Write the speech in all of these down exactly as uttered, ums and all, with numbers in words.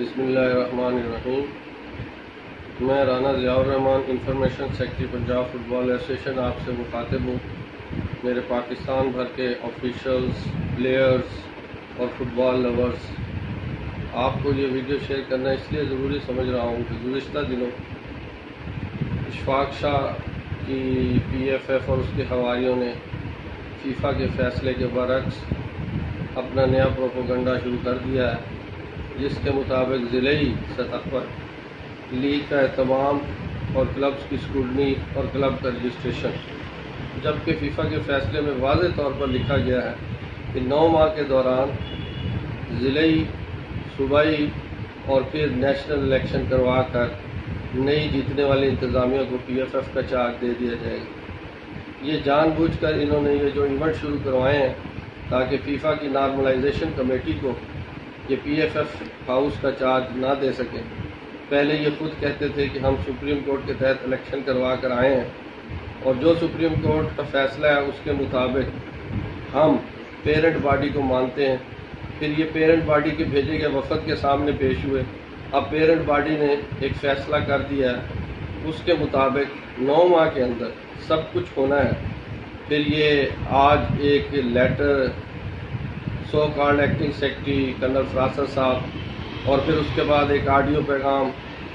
बिस्मिल्लाहिर्रहमानिर्रहीम। मैं Rana Zia information secretary Punjab football association आपसे मुखातिब हूँ। मेरे पाकिस्तान भर के ऑफिशियल्स, प्लेयर्स और फुटबॉल लवर्स, आपको ये वीडियो शेयर करना इसलिए ज़रूरी समझ रहा हूँ कि गुज़िश्ता दिनों इशफाक शाह की पी एफ एफ और उसके हवारियों ने फीफा के फ़ैसले के बरक्स अपना नया प्रोपोगंडा शुरू कर दिया है, जिसके मुताबिक ज़िले सतह पर लीग का एहतमाम और क्लब्स की स्क्रूटनी और क्लब का रजिस्ट्रेशन, जबकि फीफा के फ़ैसले में वाज़ेह तौर पर लिखा गया है कि नौ माह के दौरान ज़िले, सूबाई और फिर नेशनल इलेक्शन करवा कर नई जीतने वाली इंतज़ामिया को पी एफ एफ का चार्ज दे दिया जाएगा। ये जानबूझकर इन्होंने ये जो इवेंट शुरू करवाए हैं ताकि फीफा की नॉर्मलाइजेशन कमेटी को ये पी एफ एफ हाउस का चार्ज ना दे सकें। पहले ये खुद कहते थे कि हम सुप्रीम कोर्ट के तहत इलेक्शन करवा कर आए हैं और जो सुप्रीम कोर्ट का फैसला है उसके मुताबिक हम पेरेंट बॉडी को मानते हैं। फिर ये पेरेंट बॉडी के भेजे गए वफद के सामने पेश हुए। अब पेरेंट बॉडी ने एक फ़ैसला कर दिया है, उसके मुताबिक नौ माह के अंदर सब कुछ होना है। फिर ये आज एक letter so called acting secretary colonel Farasat साहब और फिर उसके बाद एक ऑडियो पैगाम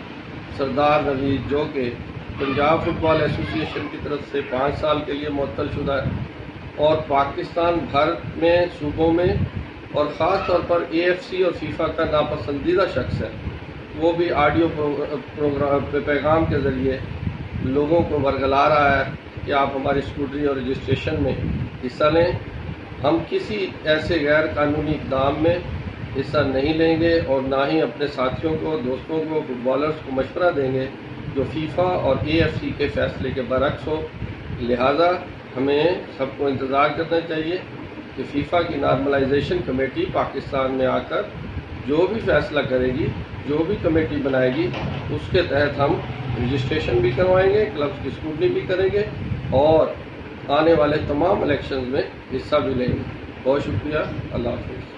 सरदार नवीद जो के पंजाब फुटबॉल एसोसिएशन की तरफ से पाँच साल के लिए मुअत्तल शुदा है और पाकिस्तान भर में सूबों में और ख़ास तौर पर ए एफ सी और फीफा का नापसंदीदा शख्स है, वो भी ऑडियो प्रोग्राम पैगाम के ज़रिए लोगों को बरगला रहा है कि आप हमारी स्कूटरी और रजिस्ट्रेशन में हिस्सा लें। हम किसी ऐसे गैर कानूनी इक़दाम में हिस्सा नहीं लेंगे और ना ही अपने साथियों को, दोस्तों को, फुटबॉलर्स को मशवरा देंगे जो फीफा और ए एफ सी के फ़ैसले के बरक्स हो। लिहाजा हमें सबको इंतज़ार करना चाहिए कि फीफा की नॉर्मलाइजेशन कमेटी पाकिस्तान में आकर जो भी फ़ैसला करेगी, जो भी कमेटी बनाएगी, उसके तहत हम रजिस्ट्रेशन भी करवाएंगे, क्लब्स की स्क्रूटनी भी करेंगे और आने वाले तमाम इलेक्शंस में हिस्सा भी लेंगे। बहुत शुक्रिया। अल्लाह हाफ़िज़।